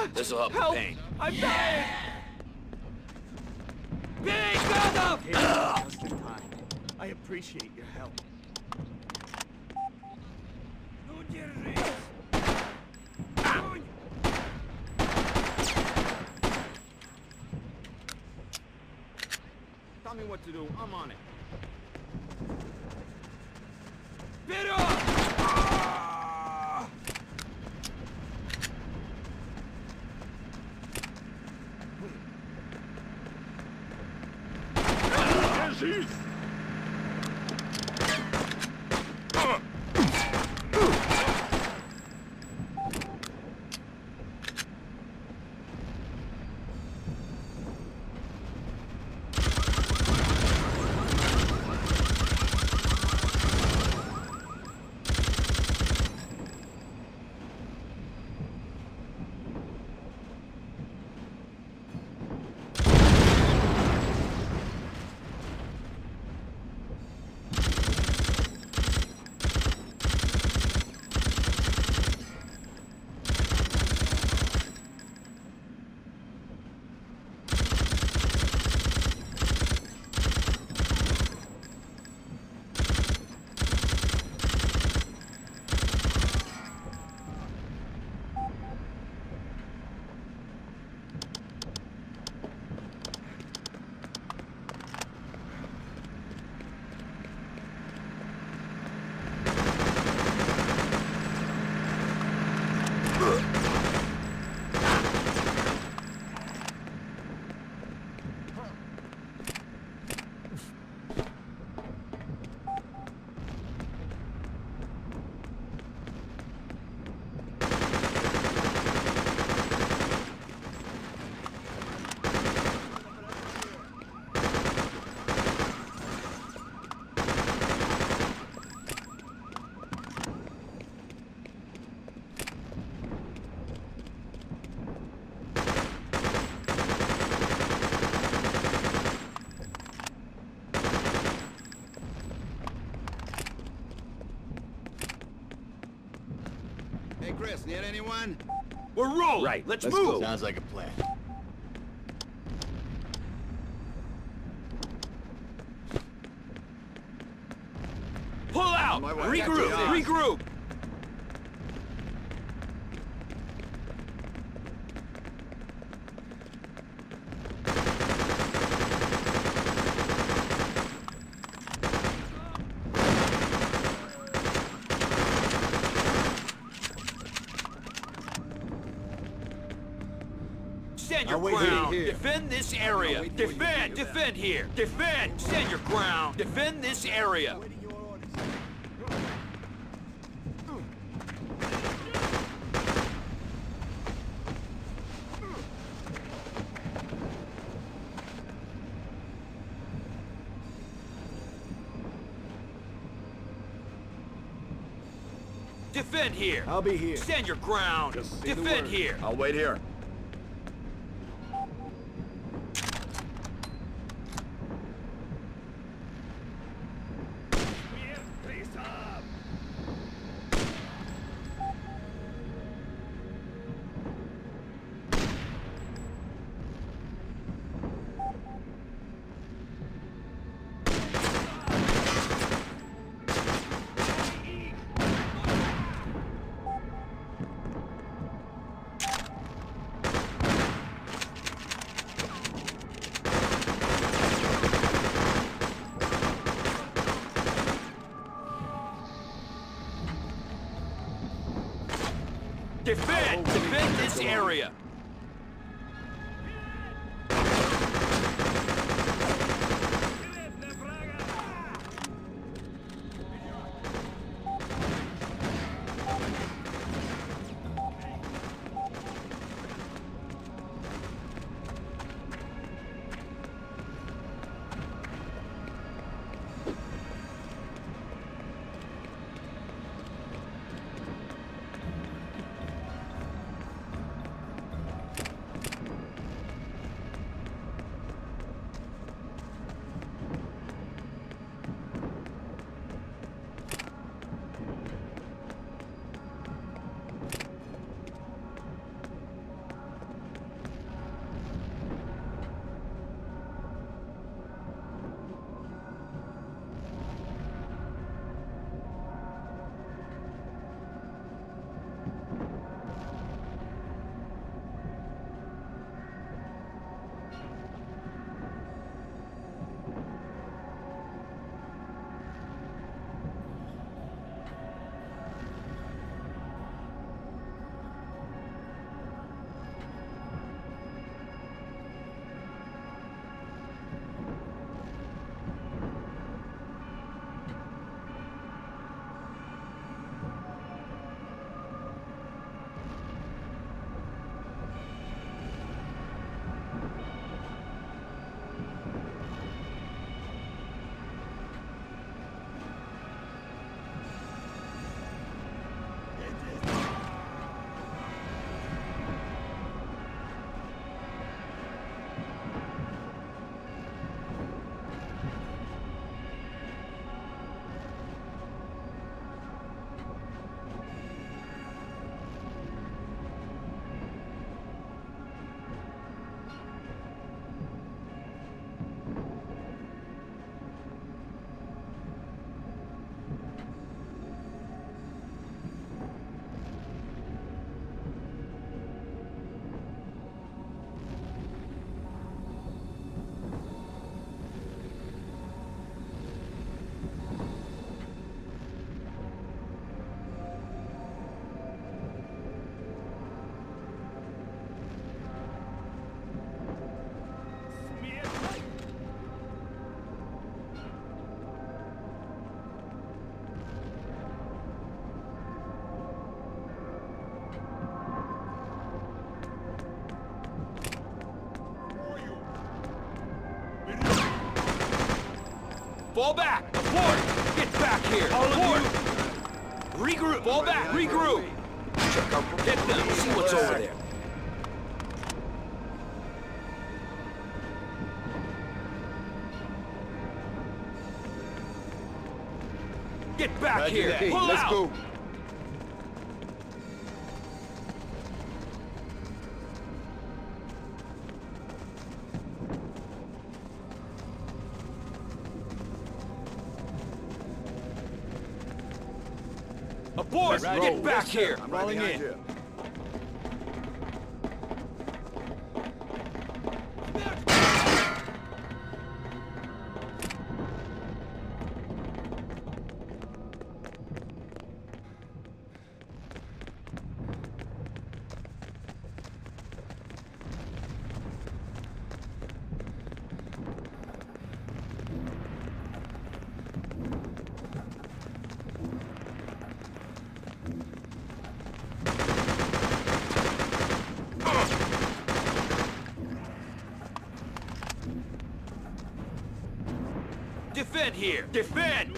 This'll help Help! the pain. I'm dying! Big gun up! Just in time. I appreciate your help. Tell me what to do. I'm on it. Bit off! Hey, Chris, need anyone? We're rolling! Right, Let's let's move! go. Sounds like a plan. Pull out! On my way. Regroup! Got you. Regroup! Stand your I'll wait ground! here. Defend this area! I'll wait for you to Defend! do that. Defend here! Defend! Stand your ground! Defend this area! Defend here! I'll be here. Stand your ground! Just say the Defend word. here! I'll wait here. Defend! Defend this area! Fall back! Abort! Get back here! Abort! Regroup! Fall back! Regroup! Check out, hit them! See what's over there! Get back here! Pull Let's out! go! Abort! Get back here! I'm rolling in. Here. Defend here! Defend!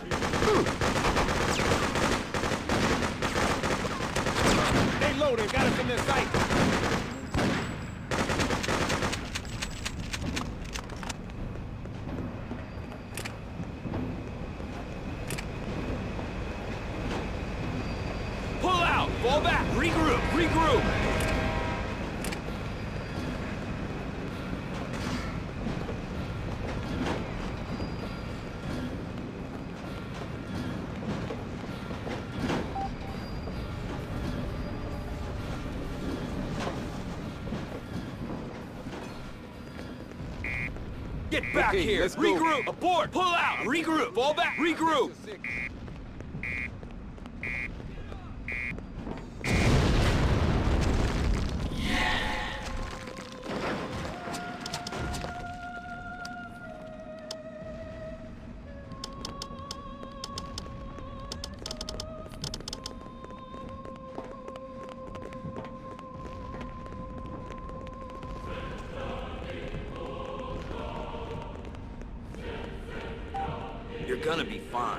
They loaded, got us in their sight. Pull out! Fall back! Regroup! Regroup! Get back Okay, here! let's go. Regroup! Abort! Pull out! Regroup! Fall back! Regroup! You're gonna be fine.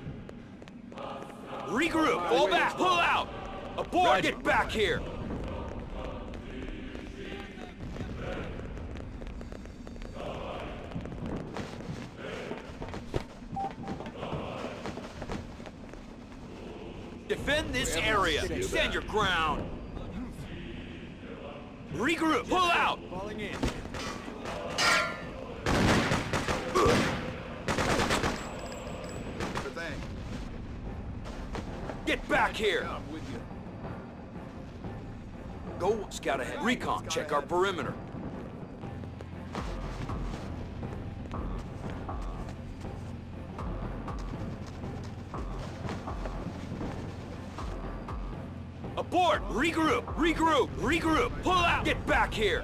Regroup! Fall back! Pull out! Abort! Get back here! Defend this area! Stand your ground! Regroup! Pull out! Falling in. Good thing. Get back here! I'm with you. Go scout ahead. Recon, check our perimeter. Abort! Regroup! Regroup! Regroup! Pull out! Get back here!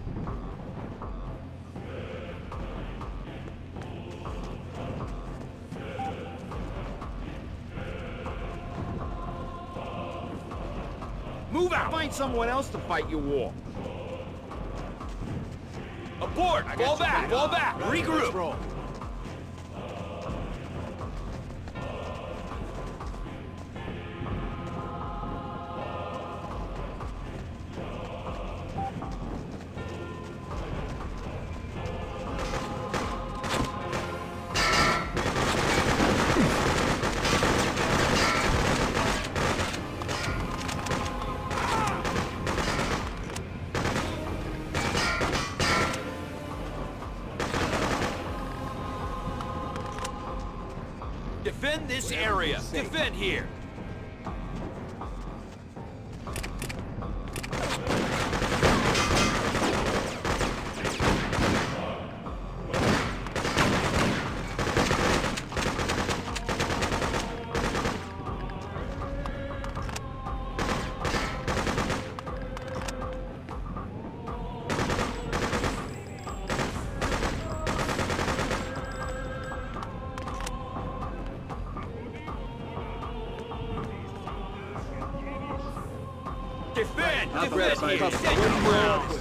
Move out! Find someone else to fight your war. Abort! Fall back! Fall back! Regroup! Roll. Defend this area! Defend here! Defend! Defend here! Stand your ground!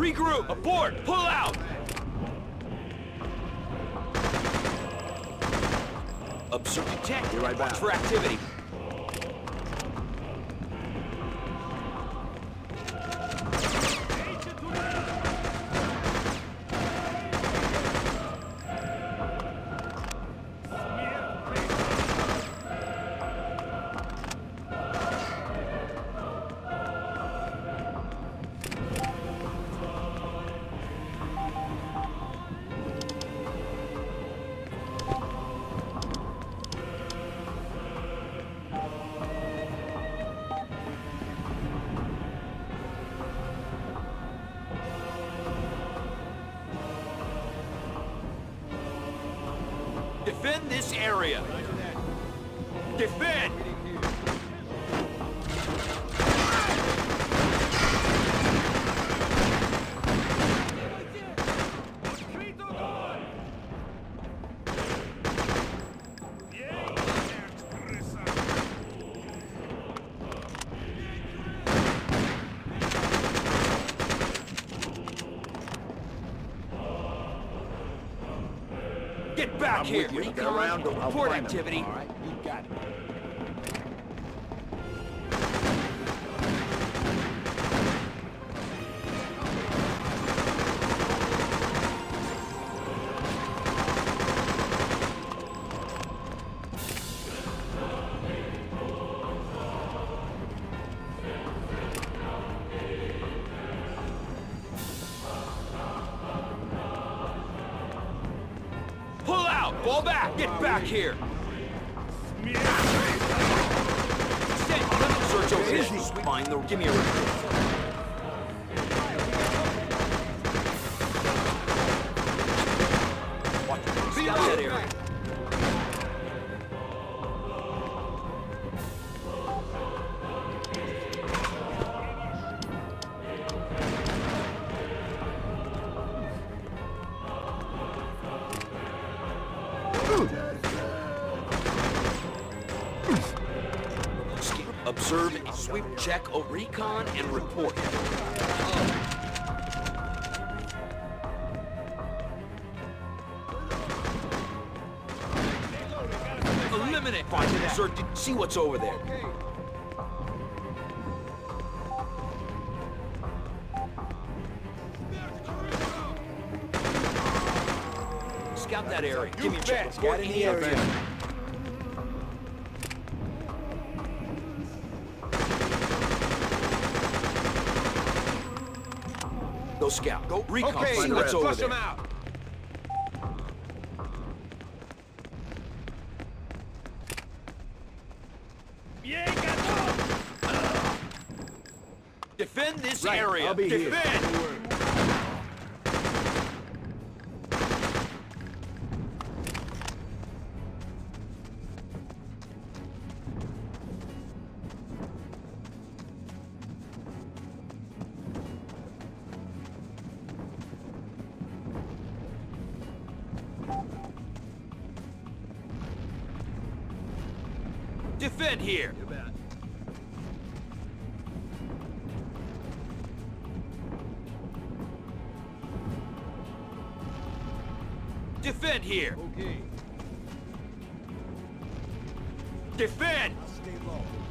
Regroup! Abort! Pull out! Observe detect. Be right back. Watch for activity. Defend this area. Defend! Get back here! With you. Get around to Report activity. All right, you got it. Pull out! Fall back! Get back here! Search over here. Find the... Give me a report. Watch. Scout that area. Observe, sweep, check, recon, and report. Eliminate. Find it. Sir, see what's over there. Scout that area. Give me a check. Scout in the area. Go scout. Go recon. Okay, See what's over flush there. them out. Defend this Right, area. I'll be here. Defend. Defend here. Defend here. Okay. Defend. Stay low.